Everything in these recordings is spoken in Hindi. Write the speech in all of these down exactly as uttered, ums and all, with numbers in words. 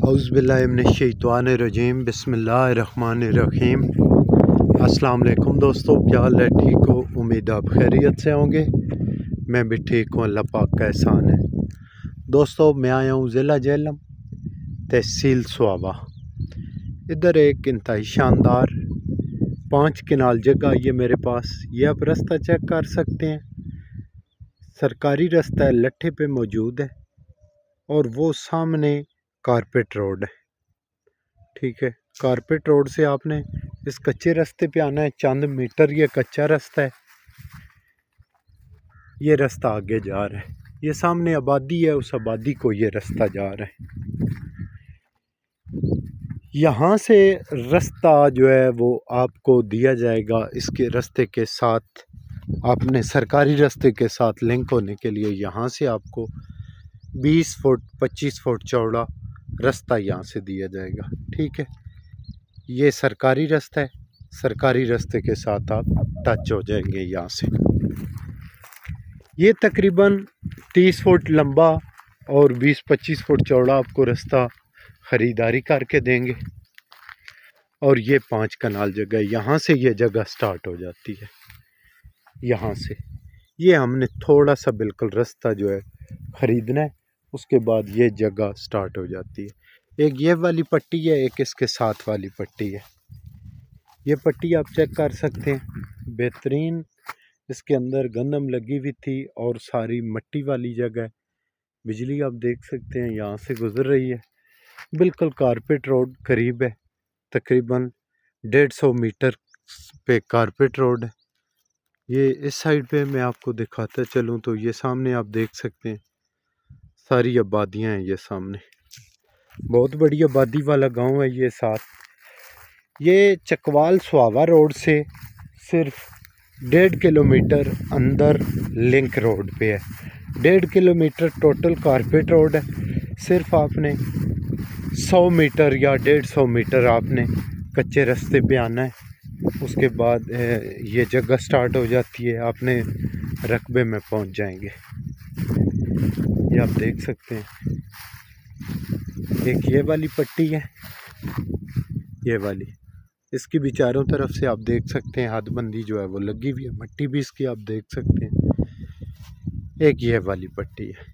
औज़ुबिल्लाहिमिनश्शैतानिर्रजीम बिस्मिल्लाहिर्रहमानिर्रहीम। अस्सलाम वालेकुम दोस्तों, क्या हाल है? ठीक हो? उम्मीद आप खैरियत से होंगे। मैं भी ठीक हूँ, अल्लाह पाक का एहसान है। दोस्तों, मैं आया हूँ ज़िला झेलम, तहसील स्वावा। इधर एक इंतहाई शानदार पाँच किनाल जगह ये मेरे पास। ये आप रास्ता चेक कर सकते हैं, सरकारी रास्ता है, लट्ठे पे मौजूद है और वो सामने कारपेट रोड है। ठीक है, कारपेट रोड से आपने इस कच्चे रास्ते पे आना है। चंद मीटर ये कच्चा रास्ता है, ये रास्ता आगे जा रहा है। ये सामने आबादी है, उस आबादी को ये रास्ता जा रहा है। यहाँ से रास्ता जो है वो आपको दिया जाएगा। इसके रास्ते के साथ आपने सरकारी रास्ते के साथ लिंक होने के लिए यहाँ से आपको बीस फुट पच्चीस फुट चौड़ा रास्ता यहाँ से दिया जाएगा। ठीक है, ये सरकारी रास्ता है, सरकारी रास्ते के साथ आप टच हो जाएंगे यहाँ से। ये तकरीबन तीस फुट लंबा और बीस पच्चीस फुट चौड़ा आपको रास्ता ख़रीदारी करके देंगे। और ये पाँच कनाल जगह, यहाँ से ये जगह स्टार्ट हो जाती है। यहाँ से ये हमने थोड़ा सा बिल्कुल रास्ता जो है ख़रीदना है, उसके बाद ये जगह स्टार्ट हो जाती है। एक ये वाली पट्टी है, एक इसके साथ वाली पट्टी है। ये पट्टी आप चेक कर सकते हैं, बेहतरीन। इसके अंदर गंदम लगी हुई थी और सारी मिट्टी वाली जगह है। बिजली आप देख सकते हैं यहाँ से गुजर रही है। बिल्कुल कारपेट रोड करीब है, तकरीबन डेढ़ सौ मीटर पे कारपेट रोड है। ये इस साइड पे मैं आपको दिखाता चलूँ तो ये सामने आप देख सकते हैं सारी आबादियाँ हैं। ये सामने बहुत बड़ी आबादी वाला गांव है ये साथ। ये चकवाल स्वावा रोड से सिर्फ डेढ़ किलोमीटर अंदर लिंक रोड पे है। डेढ़ किलोमीटर टोटल कारपेट रोड है। सिर्फ आपने सौ मीटर या डेढ़ सौ मीटर आपने कच्चे रास्ते पे आना है। उसके बाद ये जगह स्टार्ट हो जाती है, आपने रकबे में पहुंच जाएंगे। ये आप देख सकते हैं, एक ये वाली पट्टी है, ये वाली, इसकी भी चारों तरफ से आप देख सकते हैं हदबंदी जो है वो लगी हुई है। मिट्टी भी इसकी आप देख सकते हैं। एक ये वाली पट्टी है,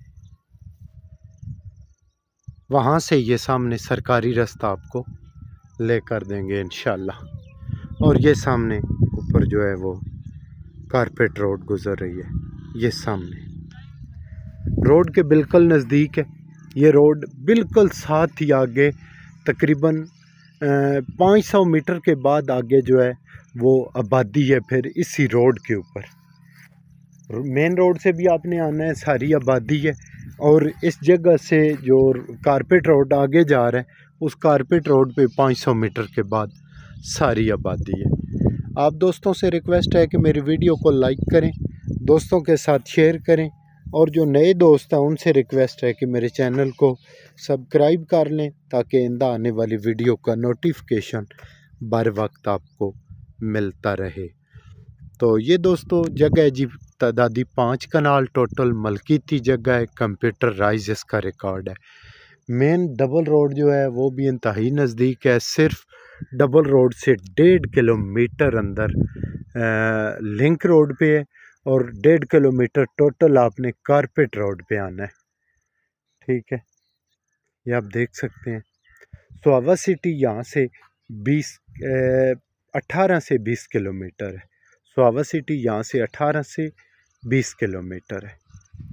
वहाँ से ये सामने सरकारी रास्ता आपको ले कर देंगे इंशाल्लाह। और ये सामने ऊपर जो है वो कारपेट रोड गुजर रही है। ये सामने रोड के बिल्कुल नज़दीक है। ये रोड बिल्कुल साथ ही आगे तकरीबन पाँच सौ मीटर के बाद आगे जो है वो आबादी है। फिर इसी रोड के ऊपर मेन रोड से भी आपने आना है, सारी आबादी है। और इस जगह से जो कारपेट रोड आगे जा रहा है, उस कारपेट रोड पे पाँच सौ मीटर के बाद सारी आबादी है। आप दोस्तों से रिक्वेस्ट है कि मेरी वीडियो को लाइक करें, दोस्तों के साथ शेयर करें। और जो नए दोस्त हैं उनसे रिक्वेस्ट है कि मेरे चैनल को सब्सक्राइब कर लें, ताकि आइंदा आने वाली वीडियो का नोटिफिकेशन बर वक्त आपको मिलता रहे। तो ये दोस्तों जगह जी तादादी पाँच कनाल टोटल मलकीती जगह है, कंप्यूटराइज इसका रिकॉर्ड है। मेन डबल रोड जो है वो भी इंतहाई नज़दीक है। सिर्फ डबल रोड से डेढ़ किलोमीटर अंदर आ, लिंक रोड पे है और डेढ़ किलोमीटर टोटल आपने कारपेट रोड पे आना है। ठीक है, ये आप देख सकते हैं। स्वावा सिटी यहाँ से बीस अठारह से बीस किलोमीटर है। स्वावा सिटी यहाँ से अठारह से बीस किलोमीटर है।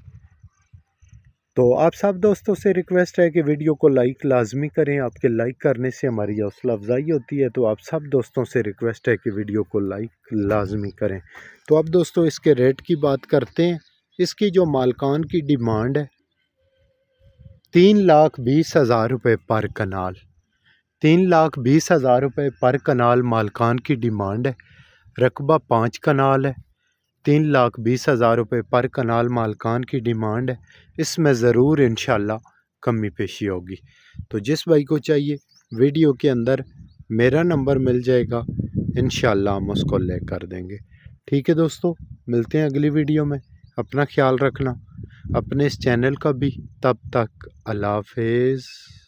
तो आप सब दोस्तों से रिक्वेस्ट है कि वीडियो को लाइक लाजमी करें। आपके लाइक करने से हमारी हौसला अफजाई होती है। तो आप सब दोस्तों से रिक्वेस्ट है कि वीडियो को लाइक लाजमी करें। तो अब दोस्तों इसके रेट की बात करते हैं। इसकी जो मालकान की डिमांड है तीन लाख बीस हज़ार रुपये पर कनाल। तीन लाख बीस हज़ार रुपये पर कनाल मालकान की डिमांड है। रकबा पाँच कनाल है। तीन लाख बीस हज़ार रुपये पर कनाल मालकान की डिमांड है। इसमें ज़रूर इंशाल्लाह कमी पेशी होगी। तो जिस भाई को चाहिए वीडियो के अंदर मेरा नंबर मिल जाएगा, इंशाल्लाह हम उसको ले कर देंगे। ठीक है दोस्तों, मिलते हैं अगली वीडियो में। अपना ख्याल रखना, अपने इस चैनल का भी। तब तक अल्लाह हाफ़िज़।